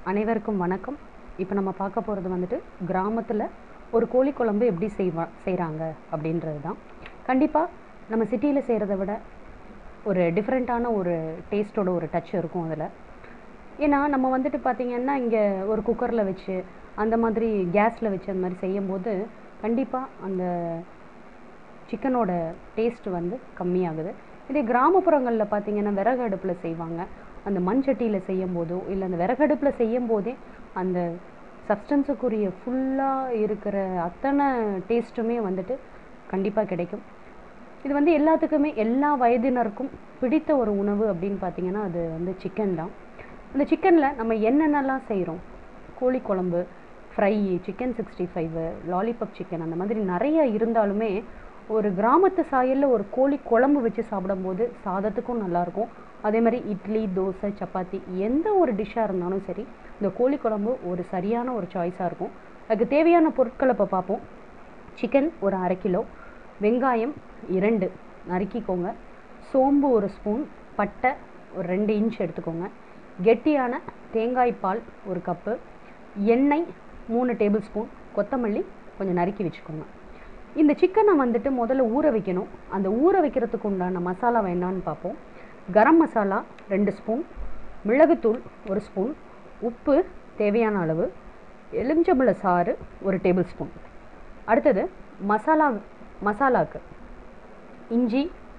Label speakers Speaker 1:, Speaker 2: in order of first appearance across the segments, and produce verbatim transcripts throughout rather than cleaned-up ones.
Speaker 1: அனைவருக்கும் வணக்கம். இப்போ நம்ம பார்க்க போகிறது வந்துட்டு கிராமத்தில் ஒரு கோழி குழம்பு எப்படி செய்வா செய்கிறாங்க அப்படின்றது தான். கண்டிப்பாக நம்ம சிட்டியில் செய்கிறத விட ஒரு டிஃப்ரெண்ட்டான ஒரு டேஸ்ட்டோட ஒரு டச் இருக்கும் அதில். ஏன்னா நம்ம வந்துட்டு பார்த்திங்கன்னா இங்கே ஒரு குக்கரில் வச்சு அந்த மாதிரி கேஸில் வச்சு அந்த மாதிரி செய்யும்போது கண்டிப்பாக அந்த சிக்கனோட டேஸ்ட் வந்து கம்மியாகுது. இதே கிராமப்புறங்களில் பார்த்திங்கன்னா விறகு அடுப்பில் செய்வாங்க. அந்த மண் சட்டியில் செய்யும் போதோ இல்லை அந்த விறகடுப்பில் செய்யும் போதே அந்த சப்ஸ்டன்ஸுக்குரிய ஃபுல்லாக இருக்கிற அத்தனை டேஸ்ட்டுமே வந்துட்டு கண்டிப்பாக கிடைக்கும். இது வந்து எல்லாத்துக்குமே எல்லா வயதினருக்கும் பிடித்த ஒரு உணவு அப்படின்னு பார்த்திங்கன்னா அது வந்து சிக்கன் தான். அந்த சிக்கனில் நம்ம என்னென்னலாம் செய்கிறோம், கோழி குழம்பு, fry, chicken sixty five, lollipop chicken, அந்த மாதிரி நிறைய இருந்தாலுமே ஒரு கிராமத்து சாயலில் ஒரு கோழி குழம்பு வச்சு சாப்பிடும்போது சாதத்துக்கும் நல்லாயிருக்கும். அதே மாதிரி இட்லி, தோசை, சப்பாத்தி எந்த ஒரு டிஷ்ஷாக இருந்தாலும் சரி இந்த கோழி குழம்பு ஒரு சரியான ஒரு சாய்ஸாக இருக்கும். அதுக்கு தேவையான பொருட்களை இப்போ பார்ப்போம். சிக்கன் ஒரு அரை கிலோ, வெங்காயம் இரண்டு நறுக்கிக்கோங்க, சோம்பு ஒரு ஸ்பூன், பட்டை ஒரு ரெண்டு இன்ச் எடுத்துக்கோங்க, கெட்டியான தேங்காய் பால் ஒரு கப்பு, எண்ணெய் மூணு டேபிள் ஸ்பூன், கொத்தமல்லி கொஞ்சம் நறுக்கி வச்சுக்கோங்க. இந்த சிக்கனை வந்துட்டு முதல்ல ஊற வைக்கணும். அந்த ஊற வைக்கிறதுக்கு உண்டான மசாலா வேண்டான்னு பார்ப்போம். கரம் மசாலா ரெண்டு ஸ்பூன், மிளகுத்தூள் ஒரு ஸ்பூன், உப்பு தேவையான அளவு, எலுமிச்சம்பழ சாறு ஒரு டேபிள் ஸ்பூன். அடுத்தது மசாலா மசாலாவுக்கு இஞ்சி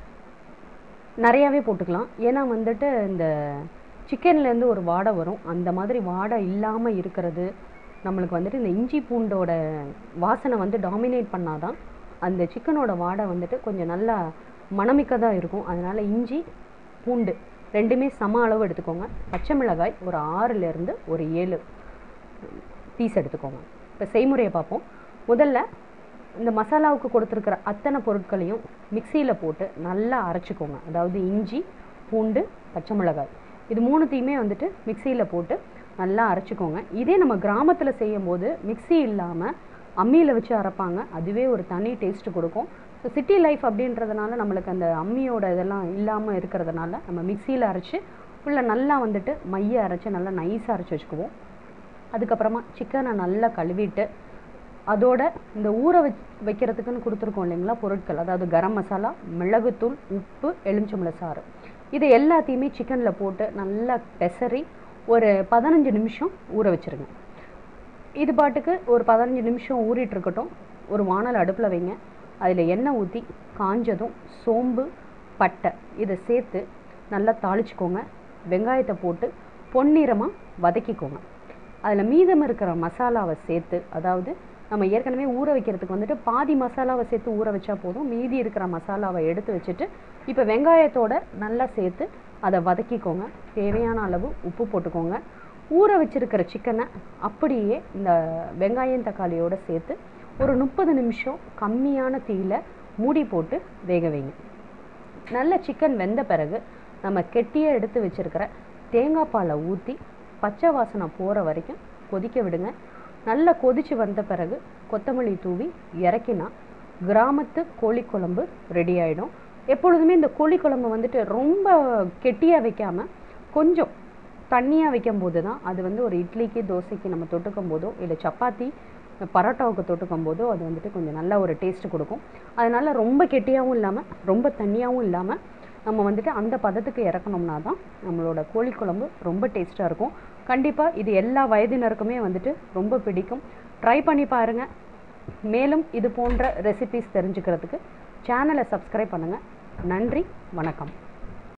Speaker 1: நிறையாவே போட்டுக்கலாம். ஏன்னா வந்துட்டு இந்த சிக்கன்லேருந்து ஒரு வாடை வரும். அந்த மாதிரி வாடை இல்லாமல் இருக்கிறது நம்மளுக்கு வந்துட்டு இந்த இஞ்சி பூண்டோட வாசனை வந்து டாமினேட் பண்ணாதான் அந்த சிக்கனோட வாடை வந்துட்டு கொஞ்சம் நல்லா மணமிக்கதாக இருக்கும். அதனால் இஞ்சி பூண்டு ரெண்டுமே சம அளவு எடுத்துக்கோங்க. பச்சை மிளகாய் ஒரு ஆறுலேருந்து ஒரு ஏழு பீஸ் எடுத்துக்கோங்க. இப்போ செய்முறையை பார்ப்போம். முதல்ல இந்த மசாலாவுக்கு கொடுத்துருக்கிற அத்தனை பொருட்களையும் மிக்சியில் போட்டு நல்லா அரைச்சிக்கோங்க. அதாவது இஞ்சி, பூண்டு, பச்சை மிளகாய் இது மூணுத்தையுமே வந்துட்டு மிக்சியில் போட்டு நல்லா அரைச்சிக்கோங்க. இதே நம்ம கிராமத்தில் செய்யும் போது மிக்சி இல்லாமல் அம்மியில் வச்சு அரைப்பாங்க. அதுவே ஒரு தனி டேஸ்ட்டு கொடுக்கும். ஸோ சிட்டி லைஃப் அப்படின்றதுனால நம்மளுக்கு அந்த அம்மியோட இதெல்லாம் இல்லாமல் இருக்கிறதுனால நம்ம மிக்சியில் அரைச்சி உள்ள நல்லா வந்துட்டு மைய அரைச்சி நல்லா நைஸாக அரைச்சி வச்சுக்குவோம். அதுக்கப்புறமா சிக்கனை நல்லா கழுவிட்டு அதோட இந்த ஊற வச் வைக்கிறதுக்குன்னு கொடுத்துருக்கோம் இல்லைங்களா பொருட்கள், அதாவது கரம் மசாலா, மிளகுத்தூள், உப்பு, எலுமிச்சம்பழ சாறு, இது எல்லாத்தையுமே சிக்கனில் போட்டு நல்லா பெசரி ஒரு பதினஞ்சு நிமிஷம் ஊற வச்சுருங்க. இது பாட்டுக்கு ஒரு பதினஞ்சு நிமிஷம் ஊறிட்டு இருக்கட்டும். ஒரு வானல் அடுப்பில் வைங்க. அதில் எண்ணெய் ஊற்றி காஞ்சதும் சோம்பு, பட்டை இதை சேர்த்து நல்லா தாளிச்சிக்கோங்க. வெங்காயத்தை போட்டு பொன்னிறமாக வதக்கிக்கோங்க. அதில் மீதம் இருக்கிற மசாலாவை சேர்த்து, அதாவது நம்ம ஏற்கனவே ஊற வைக்கிறதுக்கு வந்துட்டு பாதி மசாலாவை சேர்த்து ஊற வச்சா போதும், மீதி இருக்கிற மசாலாவை எடுத்து வச்சுட்டு இப்போ வெங்காயத்தோடு நல்லா சேர்த்து அதை வதக்கிக்கோங்க. தேவையான அளவு உப்பு போட்டுக்கோங்க. ஊற வச்சிருக்கிற சிக்கனை அப்படியே இந்த வெங்காயம் தக்காளியோடு சேர்த்து ஒரு முப்பது நிமிஷம் கம்மியான தீயில மூடி போட்டு வேக வைங்க. நல்ல சிக்கன் வெந்த பிறகு நம்ம கெட்டியாக எடுத்து வச்சுருக்கிற தேங்காய் பாலை ஊற்றி பச்சை வாசனை போகிற வரைக்கும் கொதிக்க விடுங்க. நல்லா கொதித்து வந்த பிறகு கொத்தமல்லி தூவி இறக்கினா கிராமத்து கோழிக்குழம்பு ரெடி ஆகிடும். எப்பொழுதுமே இந்த கோழிக்குழம்பு வந்துட்டு ரொம்ப கெட்டியாக வைக்காமல் கொஞ்சம் தண்ணியாக வைக்கும் போது தான் அது வந்து ஒரு இட்லிக்கு, தோசைக்கு நம்ம தொட்டுக்கும் போதோ இல்லை சப்பாத்தி, பரோட்டாவுக்கு தொட்டுக்கும் போதோ அது வந்துட்டு கொஞ்சம் நல்ல ஒரு டேஸ்ட்டு கொடுக்கும். அதனால் ரொம்ப கெட்டியாகவும் இல்லாமல் ரொம்ப தண்ணியாகவும் இல்லாமல் நம்ம வந்துட்டு அந்த பதத்துக்கு இறக்கணும்னா தான் நம்மளோட கோழிக்குழம்பு ரொம்ப டேஸ்ட்டாக இருக்கும். கண்டிப்பாக இது எல்லா வயதினருக்குமே வந்துட்டு ரொம்ப பிடிக்கும். ட்ரை பண்ணி பாருங்கள். மேலும் இது போன்ற ரெசிபீஸ் தெரிஞ்சுக்கிறதுக்கு சேனலை சப்ஸ்கிரைப் பண்ணுங்கள். நன்றி, வணக்கம்.